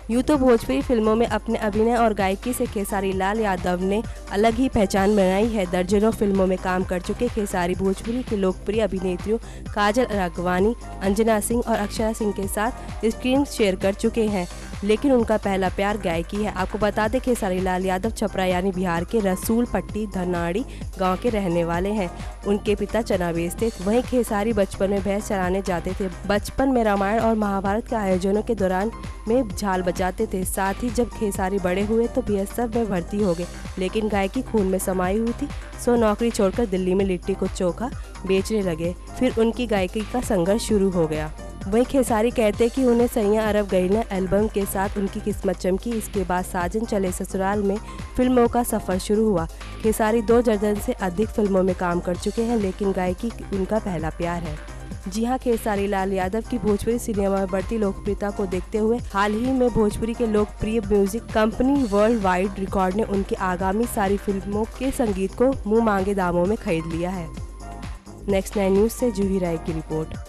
यूँ तो भोजपुरी फिल्मों में अपने अभिनय और गायकी से खेसारी लाल यादव ने अलग ही पहचान बनाई है। दर्जनों फिल्मों में काम कर चुके खेसारी भोजपुरी की लोकप्रिय अभिनेत्रियों काजल राघवानी, अंजना सिंह और अक्षरा सिंह के साथ स्क्रीन शेयर कर चुके हैं, लेकिन उनका पहला प्यार गायकी है। आपको बता दें खेसारी लाल यादव छपरा यानी बिहार के रसूल पट्टी धनाड़ी गांव के रहने वाले हैं। उनके पिता चना बेचते, वहीं खेसारी बचपन में भैंस चराने जाते थे। बचपन में रामायण और महाभारत के आयोजनों के दौरान में झाल बजाते थे। साथ ही जब खेसारी बड़े हुए तो बीएसएफ में भर्ती हो गए, लेकिन गायकी खून में समाई हुई थी, सो नौकरी छोड़कर दिल्ली में लिट्टी को चोखा बेचने लगे। फिर उनकी गायकी का संघर्ष शुरू हो गया। वहीं खेसारी कहते कि उन्हें सैया अरब गईना एल्बम के साथ उनकी किस्मत चमकी। इसके बाद साजन चले ससुराल में फिल्मों का सफर शुरू हुआ। खेसारी 2 दर्जन से अधिक फिल्मों में काम कर चुके हैं, लेकिन गायकी उनका पहला प्यार है। जी हां, खेसारी लाल यादव की भोजपुरी सिनेमा में बढ़ती लोकप्रियता को देखते हुए हाल ही में भोजपुरी के लोकप्रिय music company World Wide Record ने उनकी आगामी सारी फिल्मों के संगीत को मुंह मांगे दामों में खरीद लिया है। नेक्स्ट 9 न्यूज से जूही राय की रिपोर्ट।